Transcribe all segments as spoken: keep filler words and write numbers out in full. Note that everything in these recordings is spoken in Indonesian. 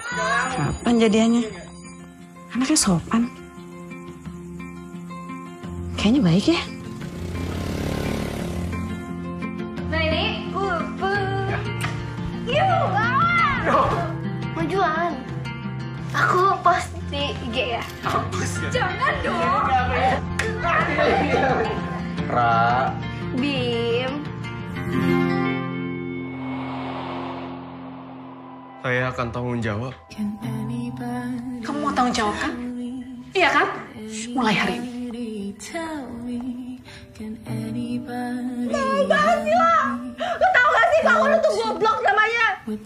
Kapan jadiannya? Anaknya sopan. Kayaknya baik ya. Nah ini, pupu. Yuk, mau jualan. Aku post di I G ya. Jangan dong. Ra. Bim. Saya akan tanggung jawab. Kamu mau tanggung jawab kan? Iya kan? Mulai hari ini. Tahu gak sih lo? Lo tau gak sih kalau lo tuh goblok namanya?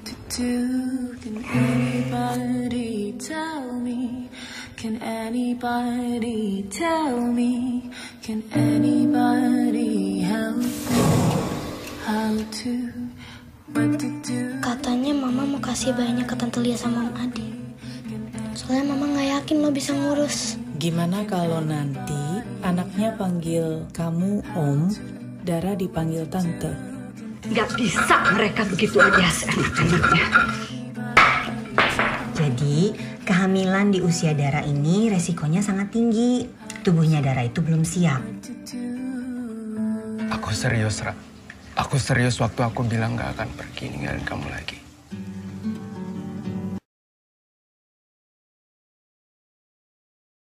Can anybody tell me? Can anybody help me how to what to do? Katanya mama mau kasih bayinya ke Tante Lia sama Om Adi. Soalnya mama nggak yakin lo bisa ngurus. Gimana kalau nanti anaknya panggil kamu Om, Dara dipanggil Tante? Gak bisa mereka begitu aja seenak-enaknya. Jadi, kehamilan di usia Dara ini resikonya sangat tinggi. Tubuhnya Dara itu belum siap. Aku serius, Ra. Aku serius waktu aku bilang gak akan pergi ninggalin kamu lagi.